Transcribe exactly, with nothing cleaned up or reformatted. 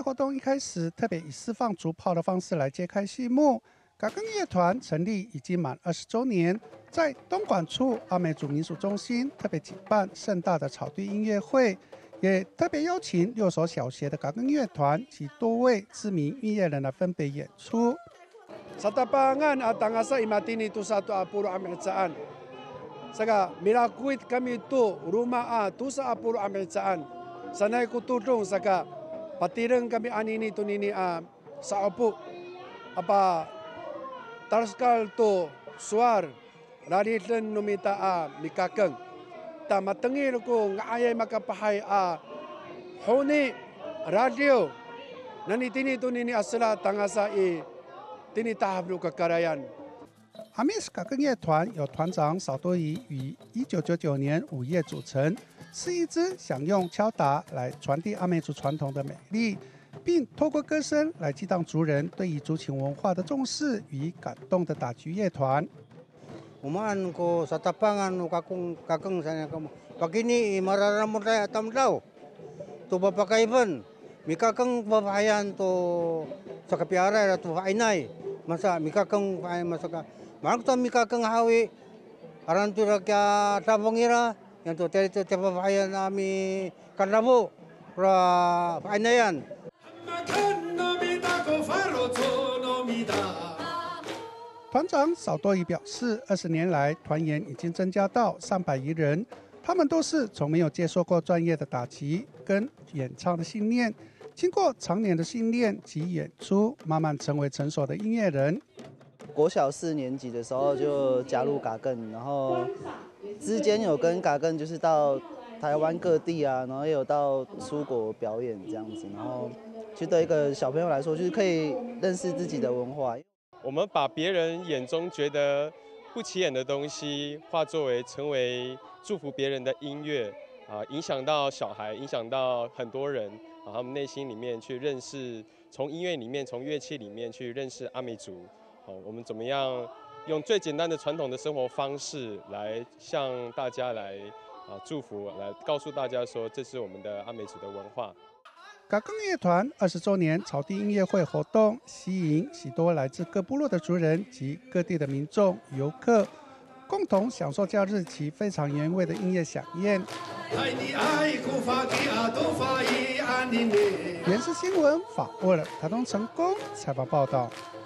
活动一开始特别以释放竹炮的方式来揭开序幕。嘎更乐团成立已经满二十周年，在东莞处阿美族民俗中心特别举办盛大的草地音乐会，也特别邀请六所小学的嘎更乐团及多位知名音乐人来分别演出。 Sa tapangan at ang asa imatini tu satu apuro ametsaan. Saka mirakuit kami tu rumah a tu sa apuro ametsaan. Sanay kutulong saka patireng kami anini tu nini a sa opo. Apa tarskal tu suar raritan numita a mikakeng. Ta matengil ko ngayay makapahay a honi radio. Nanitini tu nini asala tangasa i 阿美斯嘎更乐团由团长邵多怡于一九九九年五月组成，是一支想用敲打来传递阿美族传统的美丽，并透过歌声来激荡族人对于族群文化的重视与感动的打击乐团。 Umaan ko sa tapangan no kakung kakeng sana kamu. Pagini mararamon tayo tamdaw. To papakaiban. Mikakang babahayan to sa kapiara to ainay. Masa mikakang ay masaka marag to mikakang hawi aran to kya tabongira yan to tele to babahayan nami kanabo ra ainayan. 团长邵多怡表示，二十年来团员已经增加到上百余人，他们都是从没有接受过专业的打击跟演唱的训练。经过常年的训练及演出，慢慢成为成熟的音乐人。 国小四年级的时候就加入嘎更，然后之间有跟嘎更就是到台湾各地啊，然后也有到出国表演这样子，然后其实对一个小朋友来说，就是可以认识自己的文化。 我们把别人眼中觉得不起眼的东西，化作为成为祝福别人的音乐啊，影响到小孩，影响到很多人。啊，他们内心里面去认识，从音乐里面，从乐器里面去认识阿美族。好，我们怎么样用最简单的传统的生活方式来向大家来啊祝福，来告诉大家说，这是我们的阿美族的文化。 嘎更乐团二十周年草地音乐会活动，吸引许多来自各部落的族人及各地的民众、游客，共同享受假日其非常原味的音乐飨宴。原视新闻访问了台东成功采访报道。